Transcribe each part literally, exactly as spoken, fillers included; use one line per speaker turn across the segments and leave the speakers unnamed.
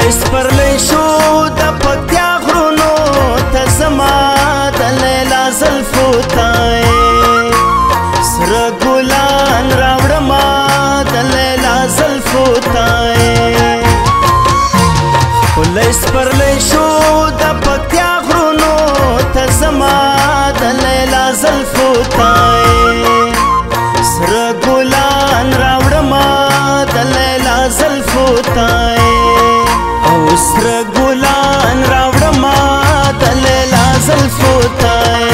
سپرلی شو د پکتیا غرونو ته زما د لیلا زلفو ته سره ګلان راوړما د لیلا زلفو ته ښکلی سپرلی شو د پکتیا غرونو ته زما د لیلا زلفو ته سره ګلان راوړما د لیلا زلفو ته او سره ګلان راوړما د لیلا زلفو ته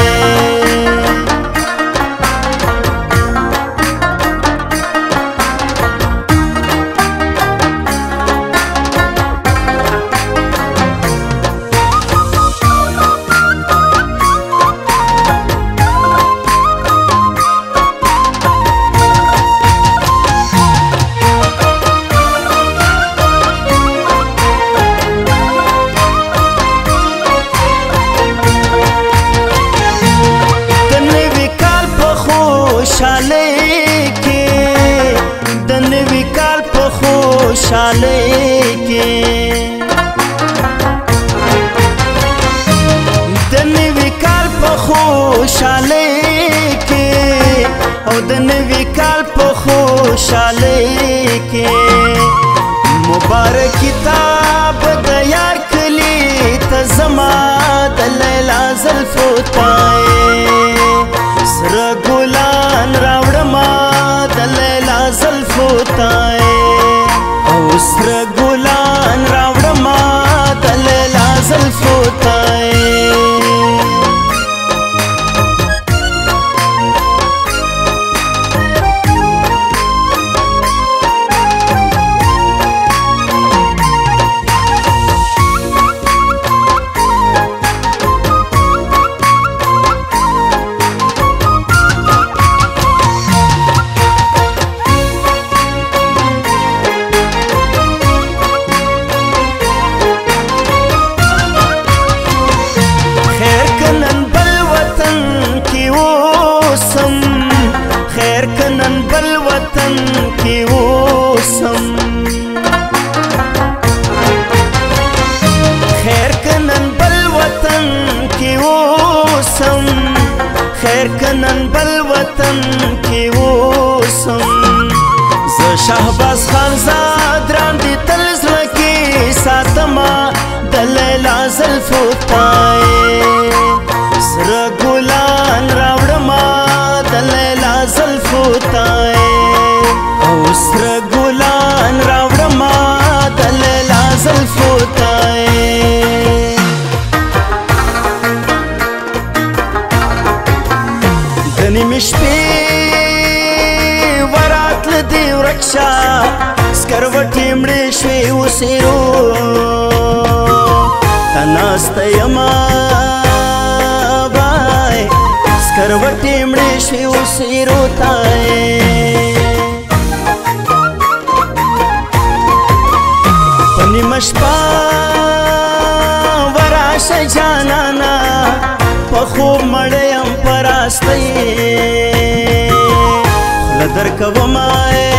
خوشحالی کې د نوي کال په خوشحالی کې او د نوي کال په خوشحالی کې مبارک کتاب د یار کلی ته زما د لیلا زلفو ته سره ګلان راوړما د لیلا زلفو ته سره ګلان راوړما د لیلا زلفو ته خیر کنن بل وطن کی اوسم خیر کنن بل وطن کی اوسم خیر کنن بل وطن کی اوسم ز شهباز خان زاد رام دی تل زړه کې ساتما د لیلا زلفو ته سره ګلان راوړما زلفو ته او سره ګلان راوړما د لیلا زلفو ته د نیمې شپې وراتله دې ورک شه سکروټې مړې شوې اوسېرو ته ناسته یمه کروټې مړې شوې اوسېرو ته په نیمه شپه وراشه جانانه په خوب مړی یم په راستۍ خوله درکومه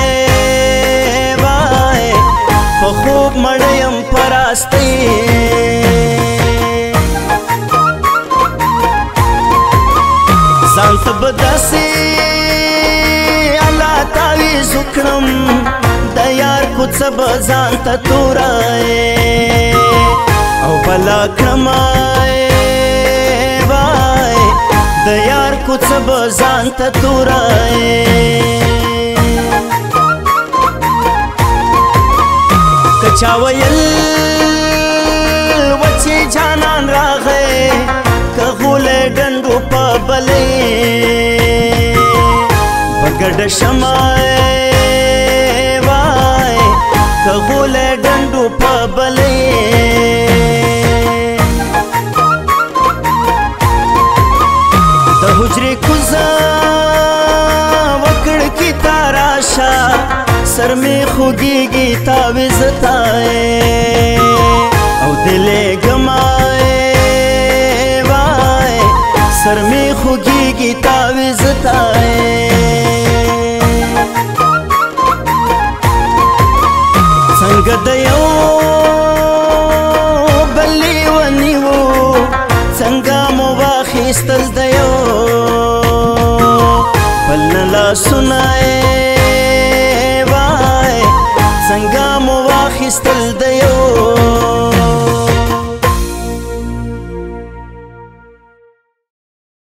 وای په خوب مړی یم په راستۍ ځان ته به داسې الله تعویض وکړم د یار کوڅه به ځان ته توری او بلا کړمه وای د یار کوڅه به ځان ته توری که چا ویل وچې جانان راغی که غولی ډنډو په بلې بګډه شمه وای که غولی ډنډو په بلې د حجرې کوزه وکړکي ته راشه سر مې خوږېږي تاویز ته او دلې ګمای سر می خوږېږي تاویز ته څنګه د یو لاسونه یې وای څنګه مو واخیستل د یو